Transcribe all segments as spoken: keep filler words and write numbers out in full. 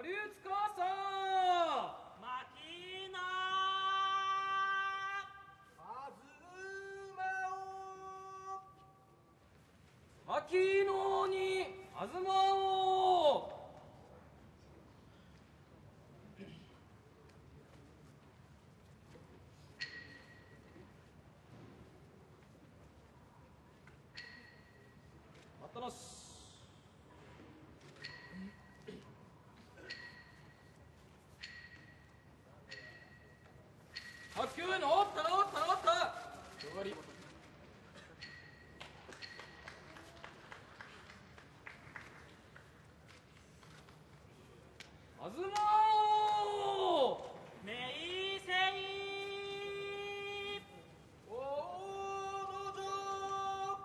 竜司牧野あずまを牧野にあずまを待ったなし。白球のおったなおったなおった終わり。あずまおめいせいおのじょ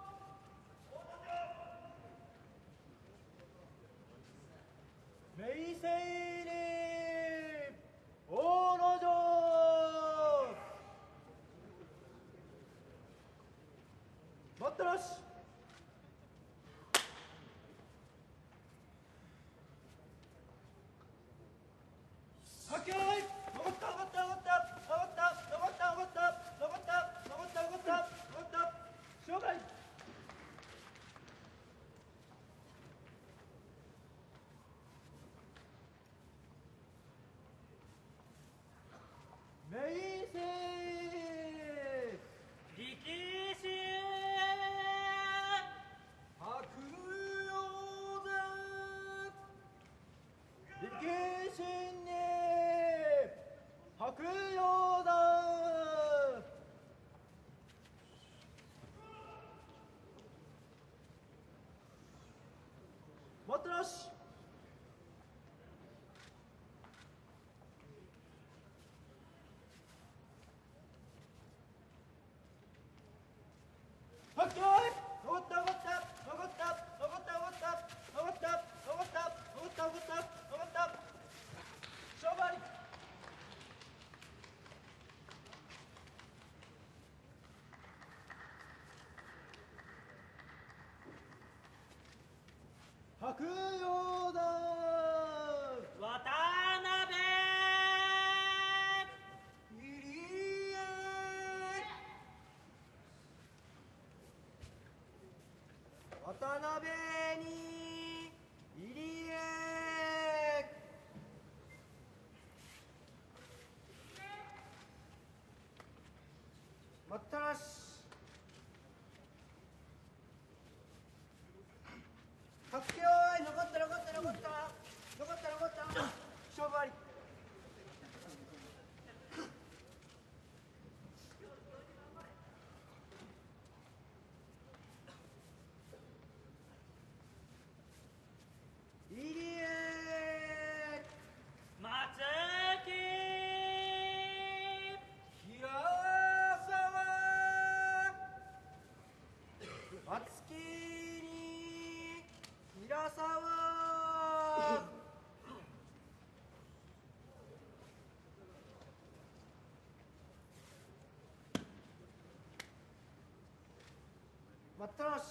めいせいにおのじょ待ったなし。はっけーい残った残った残った残った残った残った残った残った残った残った勝敗めいせい力士白鷹山力士に白鷹山待ったなし。はっけーい残った残った残った残った残った残った残った残った残った残った勝敗白鷹山渡辺入江渡辺に入江待ったなし。はっけよーい残った残った残った残った残った勝負あり。入江松木平沢松木に平沢待ったなし。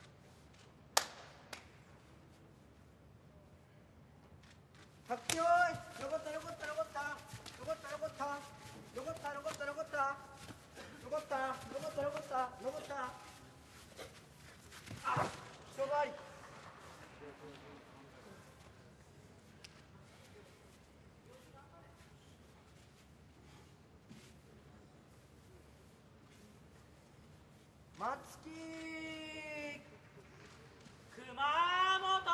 はっけよーい残った残った残った残った残った残った残った残った残った残った残った残ったあ勝負あり。松木熊本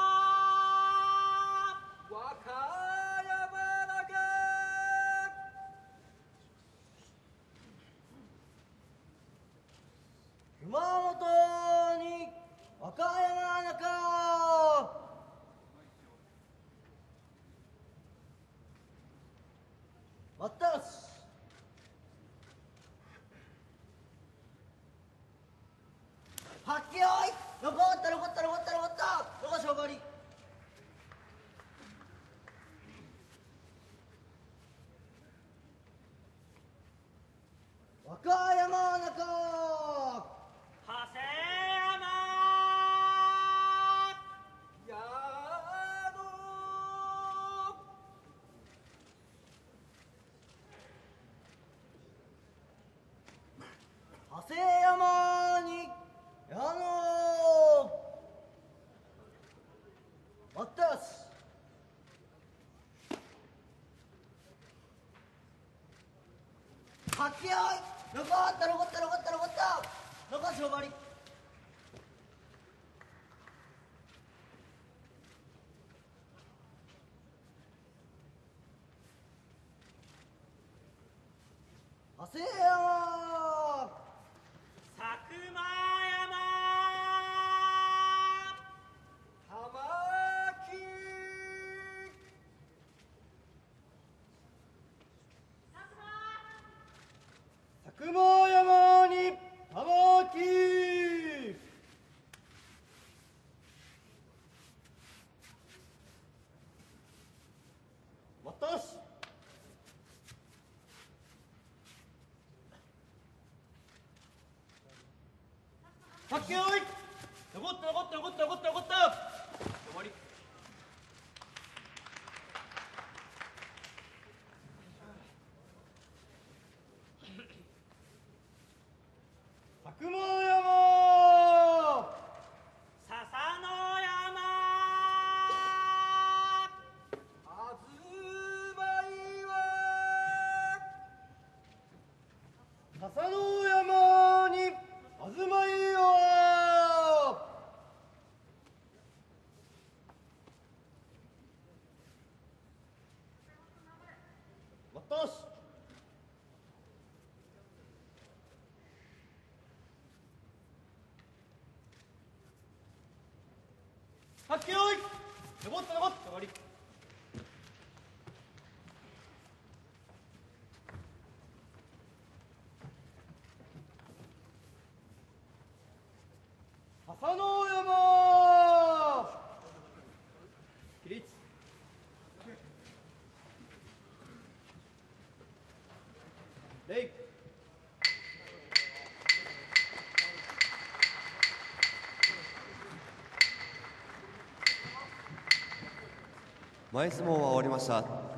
和歌山中熊本に和歌山中待ったなし。はっけよーい残った残った残った残った残し終わり。和歌山中長谷山矢野はっきよい残った残った残った残った残し終わりはせよ佐久間山玉木佐久間山に玉木私はっきよい残った残った残った残った残った終わり佐久間山笹の山あずまいは笹の山にあずまいは私はっきよい残った残った終わり笹の山起立礼前相撲は終わりました。